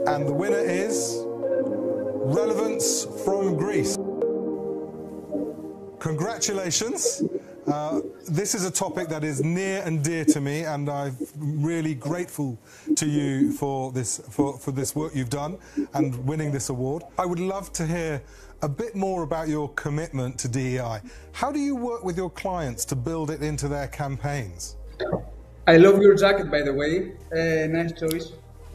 And the winner is Relevance from Greece. Congratulations. This is a topic that is near and dear to me, and I'm really grateful to you for this work you've done and winning this award. I would love to hear a bit more about your commitment to DEI. How do you work with your clients to build it into their campaigns? I love your jacket, by the way. Nice choice.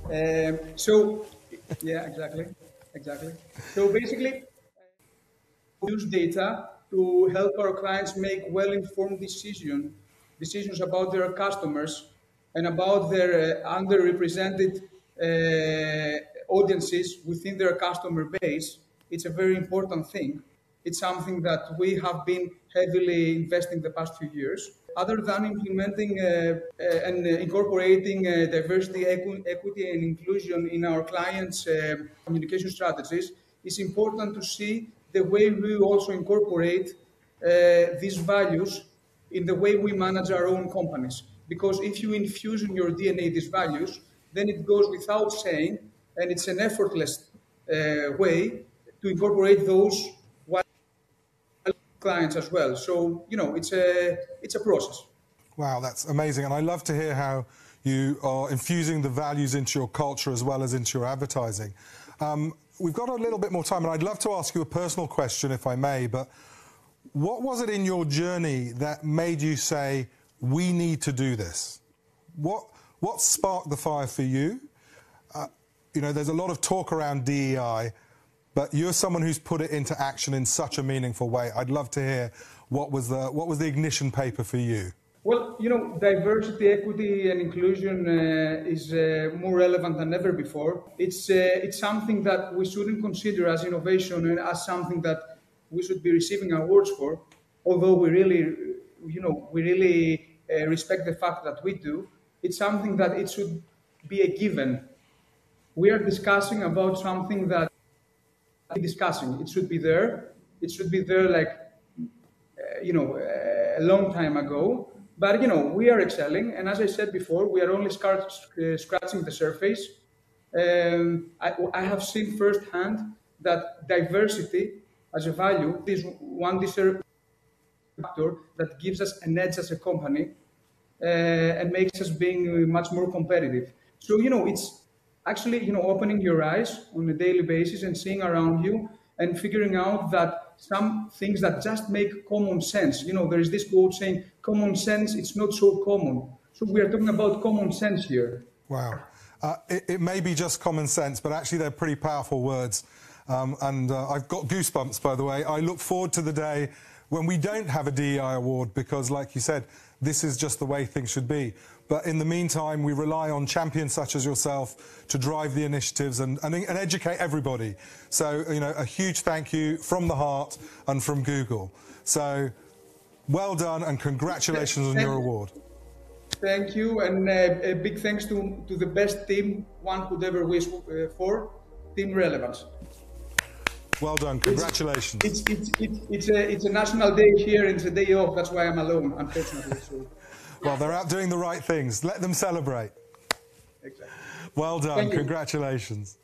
Yeah, exactly. So basically, we use data to help our clients make well-informed decisions about their customers and about their underrepresented audiences within their customer base. It's a very important thing. It's something that we have been heavily investing the past few years. Other than implementing and incorporating diversity, equity, and inclusion in our clients' communication strategies, it's important to see the way we also incorporate these values in the way we manage our own companies. Because if you infuse in your DNA these values, then it goes without saying, and it's an effortless way to incorporate those clients as well. So, you know, it's a process. Wow, that's amazing. And I love to hear how you are infusing the values into your culture as well as into your advertising. We've got a little bit more time, and I'd love to ask you a personal question, if I may, but what was it in your journey that made you say, we need to do this? What sparked the fire for you? You know, there's a lot of talk around DEI, but you're someone who's put it into action in such a meaningful way. I'd love to hear what was the ignition paper for you? Well, you know, diversity, equity, and inclusion is more relevant than ever before. It's something that we shouldn't consider as innovation and as something that we should be receiving awards for, although we really respect the fact that we do. It's something that it should be a given. We are discussing about something that discussing. It should be there. It should be there like, a long time ago. But, you know, we are excelling. And as I said before, we are only scratching the surface. I have seen firsthand that diversity as a value is one factor that gives us an edge as a company and makes us being much more competitive. So, you know, it's actually, opening your eyes on a daily basis and seeing around you and figuring out that some things that just make common sense. You know, there is this quote saying, common sense, it's not so common. So we are talking about common sense here. Wow. It may be just common sense, but actually they're pretty powerful words. I've got goosebumps, by the way. I look forward to the day when we don't have a DEI award because, like you said, this is just the way things should be. But in the meantime, we rely on champions such as yourself to drive the initiatives and educate everybody. So, you know, a huge thank you from the heart and from Google. So, well done and congratulations on your award. Thank you, and a big thanks to the best team one could ever wish for, Team Relevance. Well done, congratulations. It's a national day here, and it's a day off, that's why I'm alone, unfortunately. So. Well, they're out doing the right things. Let them celebrate. Exactly. Well done, congratulations.